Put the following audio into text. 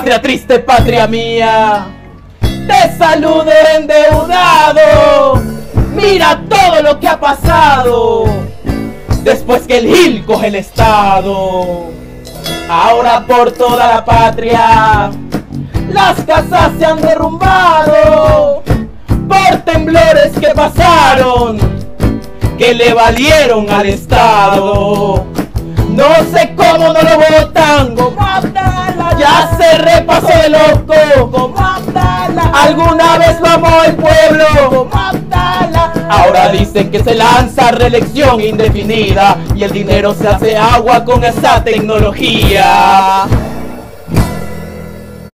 Patria triste, patria mía, te saludo endeudado. Mira todo lo que ha pasado después que el Gil coge el Estado. Ahora por toda la patria las casas se han derrumbado por temblores que pasaron, que le valieron al Estado. No sé cómo no lo votan, ya se repasó de loco. Alguna vez vamos al pueblo, ahora dicen que se lanza reelección indefinida y el dinero se hace agua con esa tecnología.